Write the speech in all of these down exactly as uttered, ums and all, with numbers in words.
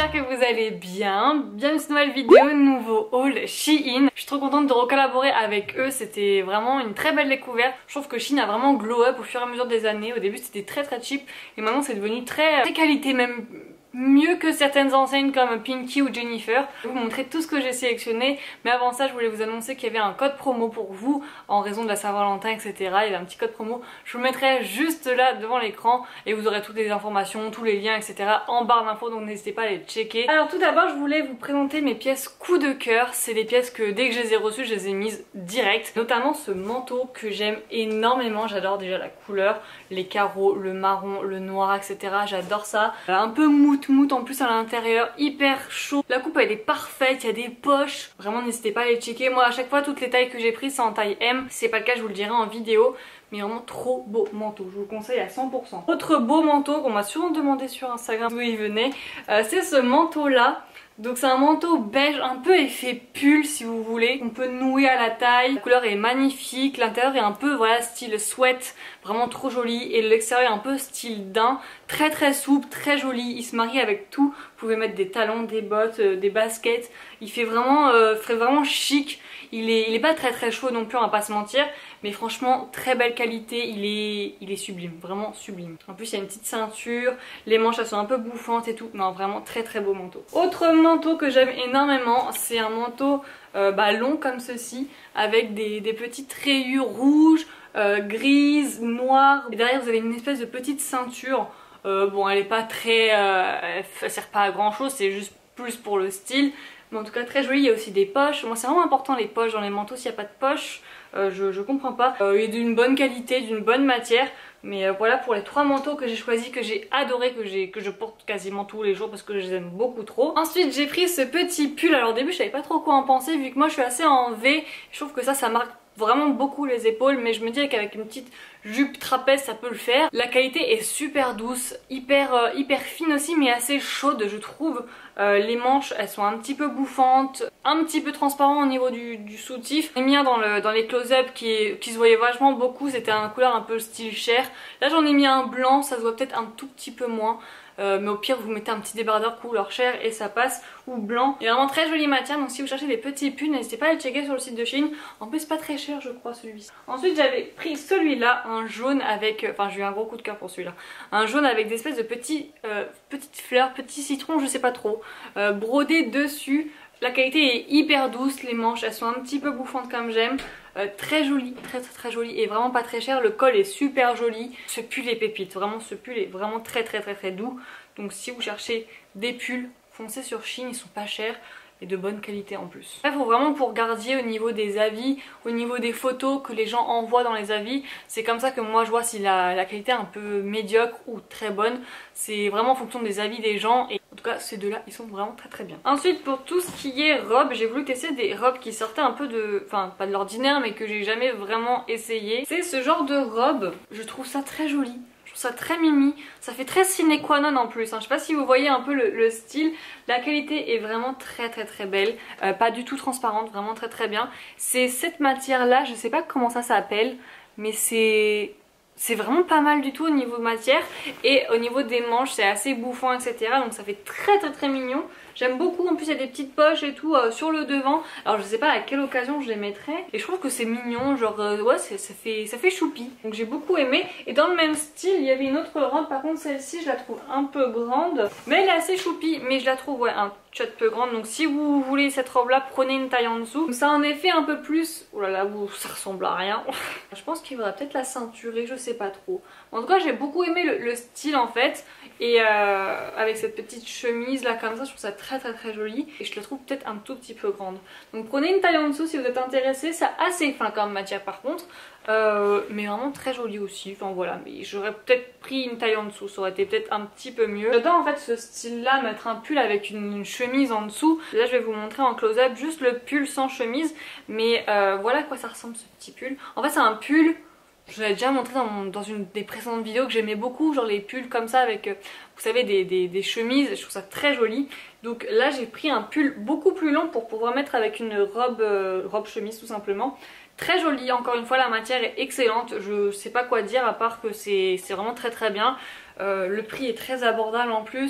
j'espère que vous allez bien. Bienvenue dans cette nouvelle vidéo, nouveau haul Shein. Je suis trop contente de recollaborer avec eux, c'était vraiment une très belle découverte. Je trouve que Shein a vraiment glow up au fur et à mesure des années. Au début c'était très très cheap et maintenant c'est devenu très, très qualité, même mieux que certaines enseignes comme Pinky ou Jennifer. Je vais vous montrer tout ce que j'ai sélectionné, mais avant ça je voulais vous annoncer qu'il y avait un code promo pour vous en raison de la Saint-Valentin, et cetera. Il y avait un petit code promo, je vous le mettrai juste là devant l'écran et vous aurez toutes les informations, tous les liens, et cetera en barre d'infos, donc n'hésitez pas à les checker. Alors tout d'abord je voulais vous présenter mes pièces coup de cœur. C'est des pièces que dès que je les ai reçues je les ai mises direct, notamment ce manteau que j'aime énormément. J'adore déjà la couleur, les carreaux, le marron, le noir, et cetera. J'adore ça, un peu mou moute en plus à l'intérieur, hyper chaud. La coupe elle est parfaite, il y a des poches, vraiment n'hésitez pas à les checker. Moi à chaque fois toutes les tailles que j'ai prises c'est en taille M, si c'est pas le cas je vous le dirai en vidéo, mais vraiment trop beau manteau, je vous le conseille à cent pour cent. Autre beau manteau qu'on m'a souvent demandé sur Instagram d'où il venait, euh, c'est ce manteau là. Donc c'est un manteau beige un peu effet pull si vous voulez, on peut nouer à la taille, la couleur est magnifique, l'intérieur est un peu voilà style sweat, vraiment trop joli, et l'extérieur est un peu style daim, très très souple, très joli, il se marie avec tout, vous pouvez mettre des talons, des bottes, euh, des baskets, il fait vraiment, euh, fait vraiment chic, il est, il est pas très très chaud non plus on va pas se mentir, mais franchement très belle qualité, il est, il est sublime, vraiment sublime. En plus il y a une petite ceinture, les manches elles sont un peu bouffantes et tout, non vraiment très très beau manteau. Autre manteau que j'aime énormément, c'est un manteau euh, bah, long comme ceci, avec des, des petites rayures rouges, euh, grises, noires, et derrière vous avez une espèce de petite ceinture, euh, bon elle est pas très, euh, elle sert pas à grand chose, c'est juste plus pour le style. Mais en tout cas très joli, il y a aussi des poches. Moi c'est vraiment important les poches dans les manteaux, s'il n'y a pas de poche, euh, je, je comprends pas. Euh, il est d'une bonne qualité, d'une bonne matière. Mais euh, voilà pour les trois manteaux que j'ai choisis, que j'ai adoré, que, j'ai, que je porte quasiment tous les jours parce que je les aime beaucoup trop. Ensuite j'ai pris ce petit pull, alors au début je savais pas trop quoi en penser vu que moi je suis assez en V. Je trouve que ça, ça marque vraiment beaucoup les épaules, mais je me dis qu'avec une petite jupe trapèze ça peut le faire. La qualité est super douce, hyper, euh, hyper fine aussi mais assez chaude je trouve. Euh, les manches elles sont un petit peu bouffantes, un petit peu transparent au niveau du, du soutif. J'ai mis un dans, le, dans les close-up qui, qui se voyait vachement beaucoup, c'était un couleur un peu style chair. Là j'en ai mis un blanc, ça se voit peut-être un tout petit peu moins. Euh, mais au pire vous mettez un petit débardeur couleur chair et ça passe, ou blanc. Il est vraiment très jolie matière, donc si vous cherchez des petits pulls n'hésitez pas à le checker sur le site de Shein. En plus pas très cher je crois celui-ci. Ensuite j'avais pris celui-là, un jaune avec, enfin j'ai eu un gros coup de cœur pour celui-là, un jaune avec des espèces de petits, euh, petites fleurs, petits citrons je sais pas trop, euh, brodés dessus. La qualité est hyper douce, les manches elles sont un petit peu bouffantes comme j'aime. Euh, très joli, très très très joli et vraiment pas très cher. Le col est super joli. Ce pull est pépite, vraiment ce pull est vraiment très très très très doux. Donc si vous cherchez des pulls, foncez sur Shein, ils sont pas chers et de bonne qualité en plus. Il faut vraiment pour garder au niveau des avis, au niveau des photos que les gens envoient dans les avis. C'est comme ça que moi je vois si la, la qualité est un peu médiocre ou très bonne. C'est vraiment en fonction des avis des gens et en tout cas ces deux là ils sont vraiment très très bien. Ensuite pour tout ce qui est robes, j'ai voulu tester des robes qui sortaient un peu de, enfin pas de l'ordinaire mais que j'ai jamais vraiment essayé. C'est ce genre de robe, je trouve ça très joli. Ça très mimi, ça fait très sine qua non en plus, hein. Je sais pas si vous voyez un peu le, le style, la qualité est vraiment très très très belle, euh, pas du tout transparente, vraiment très très bien. C'est cette matière là, je sais pas comment ça s'appelle, mais c'est... c'est vraiment pas mal du tout au niveau de matière et au niveau des manches c'est assez bouffant etc, donc ça fait très très très mignon. J'aime beaucoup, en plus il y a des petites poches et tout euh, sur le devant, alors je sais pas à quelle occasion je les mettrai et je trouve que c'est mignon, genre euh, ouais ça fait, ça fait choupi, donc j'ai beaucoup aimé. Et dans le même style il y avait une autre robe, par contre celle-ci je la trouve un peu grande mais elle est assez choupi, mais je la trouve ouais un tchot peu grande, donc si vous voulez cette robe là prenez une taille en dessous. Donc ça en effet un peu plus, oh là là ça ressemble à rien. Je pense qu'il faudrait peut-être la ceinturer, je sais pas trop. En tout cas j'ai beaucoup aimé le, le style en fait, et euh, avec cette petite chemise là comme ça je trouve ça très très très joli et je la trouve peut-être un tout petit peu grande. Donc prenez une taille en dessous si vous êtes intéressé, c'est assez fin comme matière par contre, euh, mais vraiment très joli aussi, enfin voilà, mais j'aurais peut-être pris une taille en dessous, ça aurait été peut-être un petit peu mieux. J'adore en fait ce style là, mettre un pull avec une, une chemise en dessous. Là je vais vous montrer en close-up juste le pull sans chemise, mais euh, voilà à quoi ça ressemble ce petit pull. En fait c'est un pull, je vous l'avais déjà montré dans, mon, dans une des précédentes vidéos, que j'aimais beaucoup, genre les pulls comme ça avec, euh, vous savez, des, des, des chemises, je trouve ça très joli. Donc là j'ai pris un pull beaucoup plus long pour pouvoir mettre avec une robe, euh, robe chemise tout simplement. Très joli, encore une fois la matière est excellente, je sais pas quoi dire à part que c'est vraiment très très bien. Euh, le prix est très abordable en plus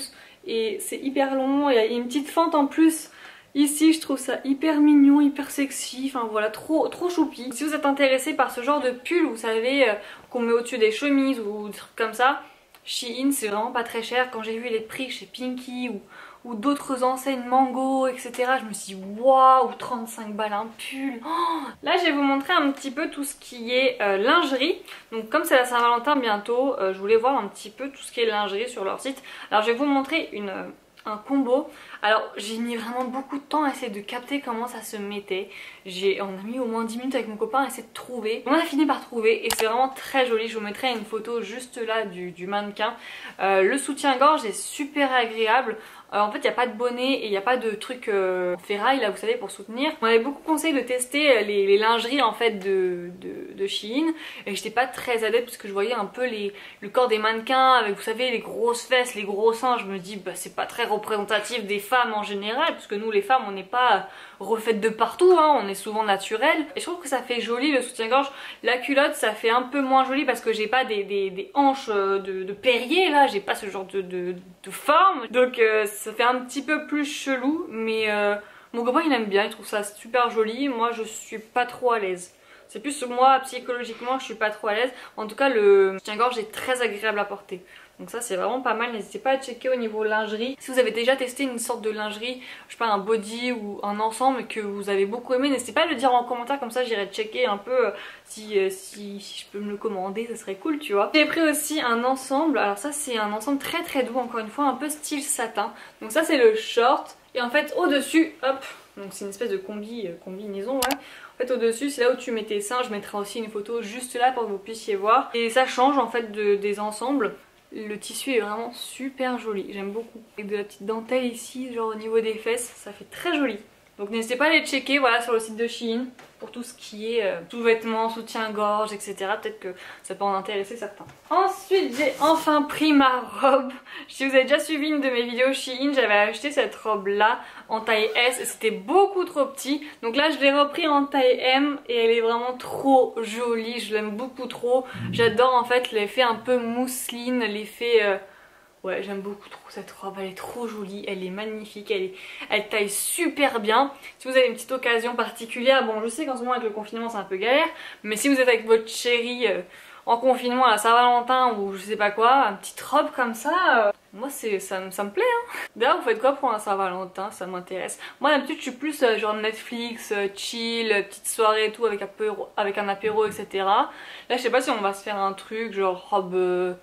et c'est hyper long, il y a une petite fente en plus. Ici je trouve ça hyper mignon, hyper sexy, enfin voilà, trop trop choupi. Si vous êtes intéressé par ce genre de pull, vous savez, euh, qu'on met au-dessus des chemises ou des trucs comme ça, Shein c'est vraiment pas très cher. Quand j'ai vu les prix chez Pinky ou, ou d'autres enseignes Mango et cetera, je me suis dit waouh, trente-cinq balles un pull. Oh, là je vais vous montrer un petit peu tout ce qui est euh, lingerie. Donc comme c'est la Saint-Valentin bientôt, euh, je voulais voir un petit peu tout ce qui est lingerie sur leur site. Alors je vais vous montrer une... Euh, un combo. Alors j'ai mis vraiment beaucoup de temps à essayer de capter comment ça se mettait. J'ai, on a mis au moins dix minutes avec mon copain à essayer de trouver. On a fini par trouver et c'est vraiment très joli. Je vous mettrai une photo juste là du, du mannequin. Euh, le soutien-gorge est super agréable. Euh, en fait il n'y a pas de bonnet et il n'y a pas de truc euh, ferraille là vous savez pour soutenir. On m'avait beaucoup conseillé de tester les, les lingeries en fait de, de, de Shein et j'étais pas très adepte parce que je voyais un peu les, le corps des mannequins avec vous savez les grosses fesses, les gros seins. Je me dis bah c'est pas très représentatif des femmes en général parce que nous les femmes on n'est pas refaites de partout, hein, on est souvent naturelles. Et je trouve que ça fait joli le soutien-gorge. La culotte ça fait un peu moins joli parce que j'ai pas des, des, des hanches de, de Perrier là, j'ai pas ce genre de, de, de forme. Donc euh, ça fait un petit peu plus chelou mais euh, mon copain il aime bien, il trouve ça super joli. Moi je suis pas trop à l'aise. C'est plus moi psychologiquement je suis pas trop à l'aise. En tout cas le soutien-gorge est très agréable à porter. Donc ça c'est vraiment pas mal, n'hésitez pas à checker au niveau lingerie. Si vous avez déjà testé une sorte de lingerie, je sais pas un body ou un ensemble que vous avez beaucoup aimé, n'hésitez pas à le dire en commentaire, comme ça j'irai checker un peu euh, si, euh, si, si je peux me le commander, ça serait cool tu vois. J'ai pris aussi un ensemble, alors ça c'est un ensemble très très doux encore une fois, un peu style satin. Donc ça c'est le short et en fait au dessus, hop, donc c'est une espèce de combi, euh, combinaison ouais. En fait au dessus c'est là où tu mets tes seins, je mettrai aussi une photo juste là pour que vous puissiez voir. Et ça change en fait de, des ensembles. Le tissu est vraiment super joli, j'aime beaucoup. Avec de la petite dentelle ici, genre au niveau des fesses, ça fait très joli. Donc n'hésitez pas à aller checker voilà, sur le site de Shein pour tout ce qui est euh, sous-vêtements, soutien-gorge, et cetera. Peut-être que ça peut en intéresser certains. Ensuite, j'ai enfin pris ma robe. Si vous avez déjà suivi une de mes vidéos Shein, j'avais acheté cette robe-là en taille S et c'était beaucoup trop petit. Donc là, je l'ai repris en taille M et elle est vraiment trop jolie. Je l'aime beaucoup trop. J'adore en fait l'effet un peu mousseline, l'effet... Euh... Ouais, j'aime beaucoup trop cette robe, elle est trop jolie, elle est magnifique, elle, est, elle taille super bien. Si vous avez une petite occasion particulière, bon je sais qu'en ce moment avec le confinement c'est un peu galère, mais si vous êtes avec votre chérie euh, en confinement à la Saint-Valentin ou je sais pas quoi, une petite robe comme ça, euh, moi c'est ça, ça me plaît hein. D'ailleurs vous faites quoi pour un Saint-Valentin, ça m'intéresse. Moi d'habitude je suis plus euh, genre Netflix, euh, chill, euh, petite soirée et tout avec, apéro, avec un apéro et cetera. Là je sais pas si on va se faire un truc genre robe... Euh,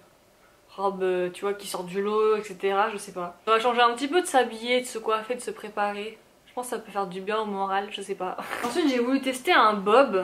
robe tu vois qui sort du lot etc, je sais pas. On va changer un petit peu de s'habiller, de se coiffer, de se préparer. Je pense que ça peut faire du bien au moral, je sais pas. Ensuite j'ai voulu tester un bob.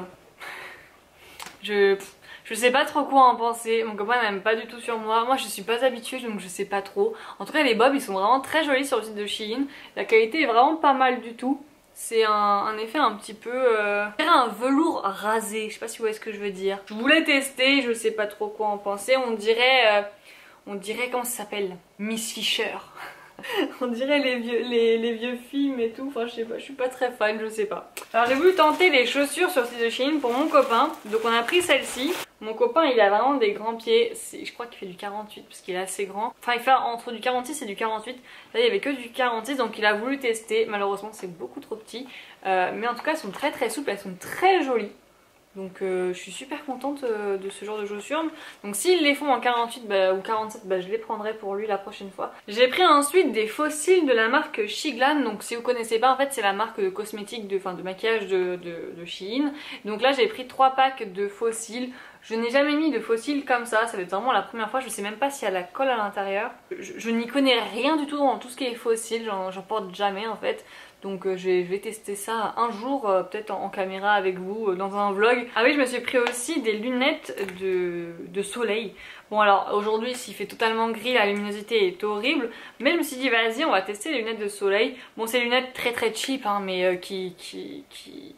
Je, je sais pas trop quoi en penser, mon copain n'aime pas du tout sur moi. Moi je suis pas habituée donc je sais pas trop. En tout cas les bobs ils sont vraiment très jolis sur le site de Shein. La qualité est vraiment pas mal du tout. C'est un, un effet un petit peu... Euh, un velours rasé, je sais pas si vous voyez ce que je veux dire. Je voulais tester, je sais pas trop quoi en penser. On dirait... Euh, On dirait, comment ça s'appelle, Miss Fisher. On dirait les vieux, les, les vieux films et tout. Enfin, je sais pas, je suis pas très fan, je sais pas. Alors, j'ai voulu tenter les chaussures sur le site de Shein pour mon copain. Donc, on a pris celle-ci. Mon copain, il a vraiment des grands pieds. Je crois qu'il fait du quarante-huit parce qu'il est assez grand. Enfin, il fait entre du quarante-six et du quarante-huit. Là, il y avait que du quarante-six, donc il a voulu tester. Malheureusement, c'est beaucoup trop petit. Euh, mais en tout cas, elles sont très très souples, elles sont très jolies. Donc euh, je suis super contente euh, de ce genre de chaussures. Donc s'ils les font en quarante-huit bah, ou quarante-sept, bah, je les prendrai pour lui la prochaine fois. J'ai pris ensuite des fossiles de la marque Shiglan. Donc si vous connaissez pas, en fait c'est la marque de cosmétiques, de, enfin, de maquillage de, de, de Shein. Donc là j'ai pris trois packs de fossiles. Je n'ai jamais mis de fossiles comme ça, ça va être vraiment la première fois. Je sais même pas s'il y a la colle à l'intérieur. Je, je n'y connais rien du tout dans tout ce qui est fossile, j'en porte jamais en fait. Donc euh, je, vais, je vais tester ça un jour, euh, peut-être en, en caméra avec vous, euh, dans un vlog. Ah oui, je me suis pris aussi des lunettes de, de soleil. Bon alors aujourd'hui s'il fait totalement gris, la luminosité est horrible. Mais je me suis dit vas-y, on va tester les lunettes de soleil. Bon c'est des lunettes très très cheap hein, mais euh, qui... qui, qui...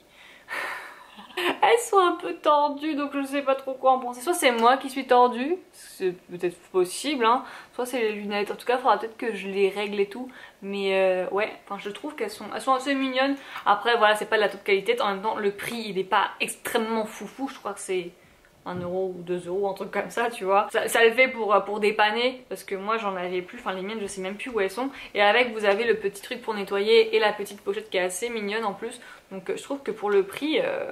Elles sont un peu tordues donc je sais pas trop quoi en penser. Soit c'est moi qui suis tordue, c'est peut-être possible hein, soit c'est les lunettes. En tout cas il faudra peut-être que je les règle et tout. Mais euh, ouais, enfin je trouve qu'elles sont, elles sont assez mignonnes. Après voilà c'est pas de la top qualité, en même temps le prix il est pas extrêmement foufou. Je crois que c'est un euro ou deux euros, un truc comme ça, tu vois. Ça, ça le fait pour, pour dépanner, parce que moi j'en avais plus, enfin les miennes je sais même plus où elles sont. Et avec vous avez le petit truc pour nettoyer et la petite pochette qui est assez mignonne en plus. Donc je trouve que pour le prix... Euh...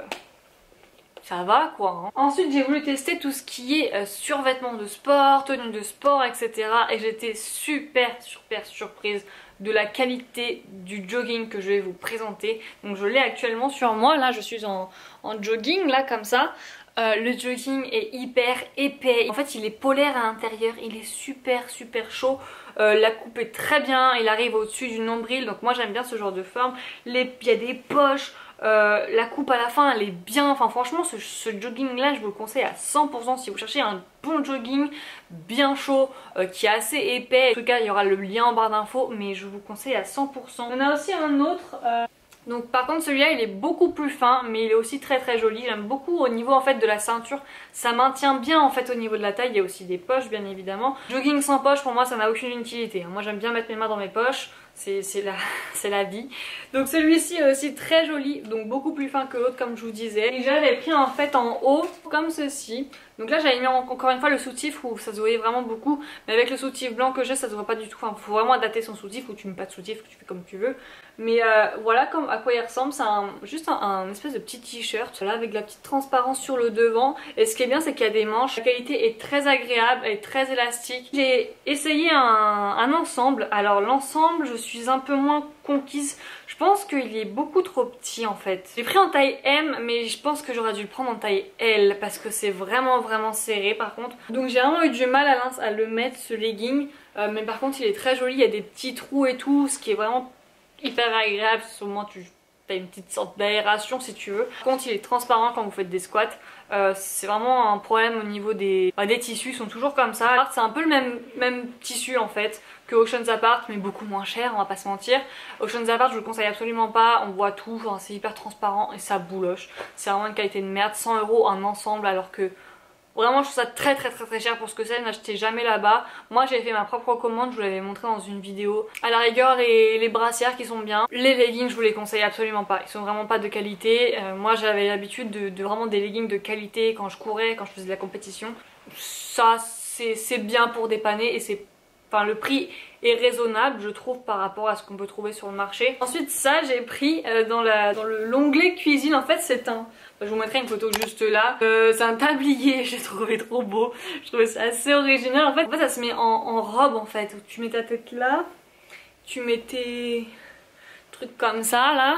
ça va quoi hein. Ensuite j'ai voulu tester tout ce qui est euh, survêtements de sport, tenues de sport, et cetera. Et j'étais super super surprise de la qualité du jogging que je vais vous présenter. Donc je l'ai actuellement sur moi, là je suis en, en jogging là comme ça. Euh, le jogging est hyper épais, en fait il est polaire à l'intérieur, il est super super chaud. Euh, la coupe est très bien, il arrive au-dessus du nombril, donc moi j'aime bien ce genre de forme. Les... il y a des poches. Euh, la coupe à la fin elle est bien, enfin franchement ce, ce jogging là je vous le conseille à cent pour cent si vous cherchez un bon jogging bien chaud euh, qui est assez épais. En tout cas il y aura le lien en barre d'infos, mais je vous conseille à cent pour cent. On a aussi un autre euh... donc par contre celui-là il est beaucoup plus fin, mais il est aussi très très joli. J'aime beaucoup au niveau en fait de la ceinture, ça maintient bien en fait au niveau de la taille. Il y a aussi des poches bien évidemment. Jogging sans poche pour moi ça n'a aucune utilité. Moi j'aime bien mettre mes mains dans mes poches, c'est la, la vie. Donc celui-ci est aussi très joli, donc beaucoup plus fin que l'autre comme je vous disais. Et j'avais pris en fait en haut comme ceci. Donc là j'avais mis encore une fois le soutif où ça se voyait vraiment beaucoup, mais avec le soutif blanc que j'ai ça se voit pas du tout. Enfin faut vraiment adapter son soutif, ou tu mets pas de soutif, que tu fais comme tu veux. Mais euh, voilà comme à quoi il ressemble. C'est juste un, un espèce de petit t-shirt là avec de la petite transparence sur le devant. Et ce qui est bien c'est qu'il y a des manches. La qualité est très agréable, elle est très élastique. J'ai essayé un, un ensemble. Alors l'ensemble je suis un peu moins conquise. Je pense qu'il est beaucoup trop petit en fait. J'ai pris en taille M, mais je pense que j'aurais dû le prendre en taille L parce que c'est vraiment vraiment serré par contre. Donc j'ai vraiment eu du mal à, à le mettre ce legging. Euh, mais par contre il est très joli, il y a des petits trous et tout, ce qui est vraiment hyper agréable. Au moins tu as une petite sorte d'aération si tu veux. Par contre il est transparent quand vous faites des squats. Euh, c'est vraiment un problème au niveau des, bah, des tissus, ils sont toujours comme ça. C'est un peu le même, même tissu en fait que Oceans Apart, mais beaucoup moins cher, on va pas se mentir. Oceans Apart je vous le conseille absolument pas, on voit tout, enfin, c'est hyper transparent et ça bouloche. C'est vraiment une qualité de merde. Cent euros un ensemble, alors que vraiment je trouve ça très très très très cher pour ce que c'est. N'achetez jamais là-bas. Moi j'ai fait ma propre commande, je vous l'avais montré dans une vidéo. À la rigueur les, les brassières qui sont bien. Les leggings je vous les conseille absolument pas, ils sont vraiment pas de qualité. Euh, moi j'avais l'habitude de, de vraiment des leggings de qualité quand je courais, quand je faisais de la compétition. Ça c'est bien pour dépanner et c'est... Enfin le prix est raisonnable je trouve par rapport à ce qu'on peut trouver sur le marché. Ensuite ça j'ai pris euh, dans l'onglet dans l'onglet cuisine. En fait c'est un... Je vous mettrai une photo juste là. Euh, c'est un tablier, j'ai trouvé trop beau. Je trouvais ça assez original. En fait, en fait ça se met en, en robe en fait. Tu mets ta tête là, tu mets tes trucs comme ça là.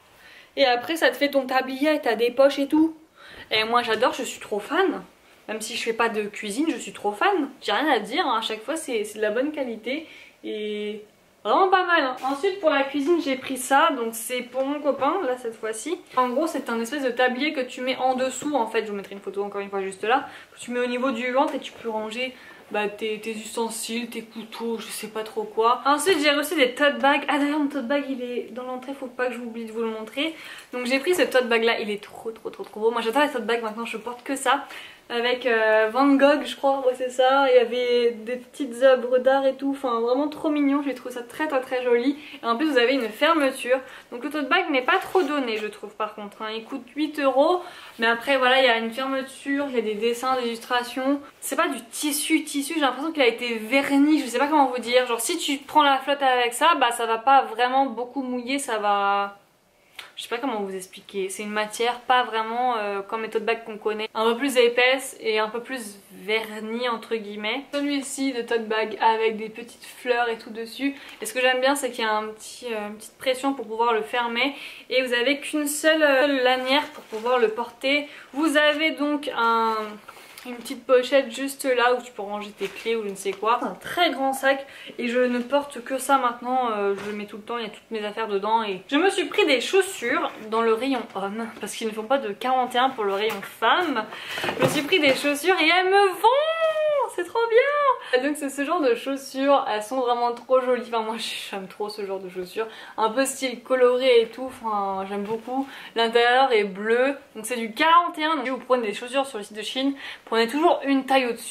Et après ça te fait ton tablier et t'as des poches et tout. Et moi j'adore, je suis trop fan. Même si je fais pas de cuisine, je suis trop fan. J'ai rien à dire, hein. À chaque fois c'est de la bonne qualité. Et vraiment pas mal hein. Ensuite pour la cuisine j'ai pris ça, donc c'est pour mon copain là cette fois-ci. En gros c'est un espèce de tablier que tu mets en dessous en fait, je vous mettrai une photo encore une fois juste là. Que tu mets au niveau du ventre et tu peux ranger bah, tes, tes ustensiles, tes couteaux, je sais pas trop quoi. Ensuite j'ai reçu des tote bags. Ah d'ailleurs mon tote bag il est dans l'entrée, faut pas que j'oublie de vous le montrer. Donc j'ai pris ce tote bag là, il est trop trop trop trop beau. Moi j'adore les tote bags, maintenant je porte que ça. Avec euh, Van Gogh je crois, ouais c'est ça. Il y avait des petites œuvres d'art et tout, enfin vraiment trop mignon. J'ai trouvé ça très très très joli. Et en plus vous avez une fermeture. Donc le tote bag n'est pas trop donné je trouve par contre hein. Il coûte huit euros. Mais après voilà il y a une fermeture, il y a des dessins, des illustrations. C'est pas du tissu tissu, j'ai l'impression qu'il a été verni, je sais pas comment vous dire. Genre si tu prends la flotte avec ça, bah ça va pas vraiment beaucoup mouiller, ça va... Je sais pas comment vous expliquer, c'est une matière pas vraiment euh, comme les tote bags qu'on connaît, un peu plus épaisse et un peu plus vernie entre guillemets. Celui-ci de tote bag avec des petites fleurs et tout dessus. Et ce que j'aime bien c'est qu'il y a un petit, euh, une petite pression pour pouvoir le fermer. Et vous avez qu'une seule euh, lanière pour pouvoir le porter. Vous avez donc un... une petite pochette juste là où tu peux ranger tes clés ou je ne sais quoi. C'est un très grand sac et je ne porte que ça maintenant, euh, je le mets tout le temps, il y a toutes mes affaires dedans. Et je me suis pris des chaussures dans le rayon homme parce qu'ils ne font pas de quarante et un pour le rayon femme. Je me suis pris des chaussures et elles me vont, c'est trop bien. Donc c'est ce genre de chaussures, elles sont vraiment trop jolies. Enfin moi j'aime trop ce genre de chaussures, un peu style coloré et tout, enfin j'aime beaucoup. L'intérieur est bleu, donc c'est du quarante et un. Donc si vous prenez des chaussures sur le site de Shein, prenez toujours une taille au-dessus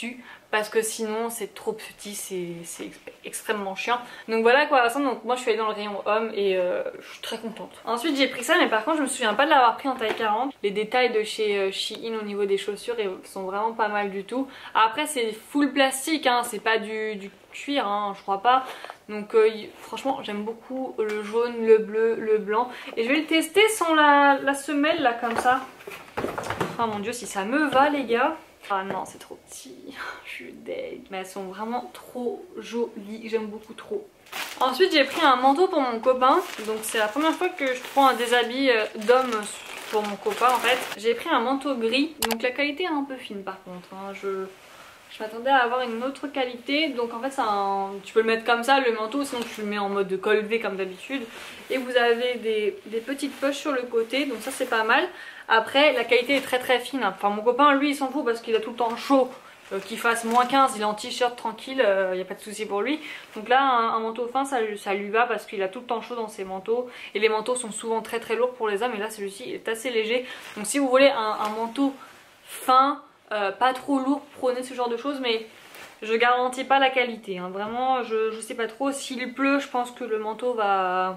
parce que sinon c'est trop petit, c'est extrêmement chiant. Donc voilà quoi, donc moi je suis allée dans le rayon homme et euh, je suis très contente. Ensuite j'ai pris ça, mais par contre je me souviens pas de l'avoir pris en taille quarante. Les détails de chez euh, Shein au niveau des chaussures sont vraiment pas mal du tout. Après c'est full plastique, hein, c'est pas du, du cuir, hein, je crois pas. Donc euh, franchement j'aime beaucoup le jaune, le bleu, le blanc. Et je vais le tester sans la, la semelle là comme ça. Oh mon dieu, si ça me va les gars. Ah non, c'est trop petit, je suis deg. Mais elles sont vraiment trop jolies, j'aime beaucoup trop. Ensuite j'ai pris un manteau pour mon copain. Donc c'est la première fois que je prends un déshabillé d'homme pour mon copain en fait. J'ai pris un manteau gris, donc la qualité est un peu fine par contre, hein. Je... Je m'attendais à avoir une autre qualité, donc en fait un... tu peux le mettre comme ça le manteau, sinon tu le mets en mode col V comme d'habitude. Et vous avez des, des petites poches sur le côté, donc ça c'est pas mal. Après la qualité est très très fine, enfin mon copain lui il s'en fout parce qu'il a tout le temps chaud, euh, qu'il fasse moins quinze, il est en t-shirt tranquille, il euh, n'y a pas de souci pour lui. Donc là un, un manteau fin ça, ça lui va parce qu'il a tout le temps chaud dans ses manteaux. Et les manteaux sont souvent très très lourds pour les hommes, et là celui-ci est assez léger. Donc si vous voulez un, un manteau fin, Euh, pas trop lourd, prenez ce genre de choses, mais je garantis pas la qualité, hein. Vraiment je, je sais pas trop. S'il pleut je pense que le manteau va...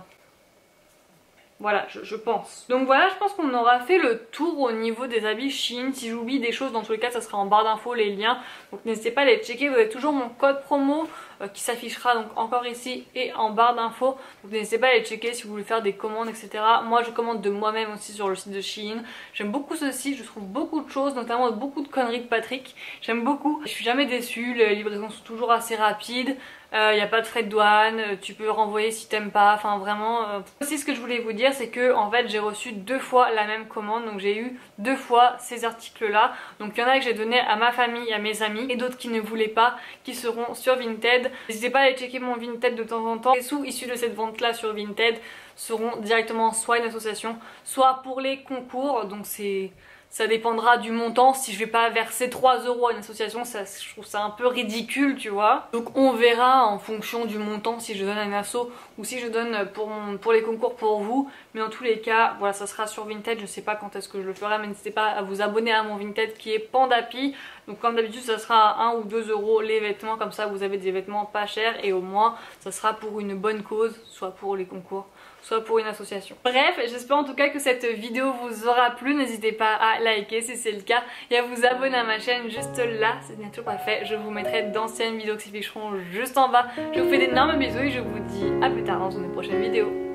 Voilà, je, je pense. Donc voilà, je pense qu'on aura fait le tour au niveau des habits Shein. Si j'oublie des choses, dans tous les cas ça sera en barre d'infos les liens, donc n'hésitez pas à les checker. Vous avez toujours mon code promo euh, qui s'affichera donc encore ici et en barre d'infos, donc n'hésitez pas à les checker si vous voulez faire des commandes, etc. Moi je commande de moi-même aussi sur le site de Shein. J'aime beaucoup ce site, je trouve beaucoup de choses, notamment beaucoup de conneries de Patrick. J'aime beaucoup, je suis jamais déçue, les livraisons sont toujours assez rapides. Il euh, n'y a pas de frais de douane, tu peux renvoyer si t'aimes pas, enfin vraiment. Euh... Aussi ce que je voulais vous dire c'est que en fait j'ai reçu deux fois la même commande, donc j'ai eu deux fois ces articles là. Donc il y en a que j'ai donné à ma famille, à mes amis, et d'autres qui ne voulaient pas, qui seront sur Vinted. N'hésitez pas à aller checker mon Vinted de temps en temps. Les sous issus de cette vente là sur Vinted seront directement soit une association, soit pour les concours, donc c'est... Ça dépendra du montant. Si je vais pas verser trois euros à une association, ça, je trouve ça un peu ridicule, tu vois. Donc on verra en fonction du montant si je donne à une asso ou si je donne pour, mon, pour les concours pour vous. Mais en tous les cas, voilà, ça sera sur Vinted. Je sais pas quand est-ce que je le ferai, mais n'hésitez pas à vous abonner à mon Vinted qui est Pandapi. Donc comme d'habitude, ça sera à un ou deux euros les vêtements. Comme ça, vous avez des vêtements pas chers et au moins, ça sera pour une bonne cause, soit pour les concours, soit pour une association. Bref, j'espère en tout cas que cette vidéo vous aura plu. N'hésitez pas à liker si c'est le cas et à vous abonner à ma chaîne juste là, c'est bien toujours pas fait. Je vous mettrai d'anciennes vidéos qui s'afficheront juste en bas. Je vous fais d'énormes bisous et je vous dis à plus tard dans une prochaine vidéo.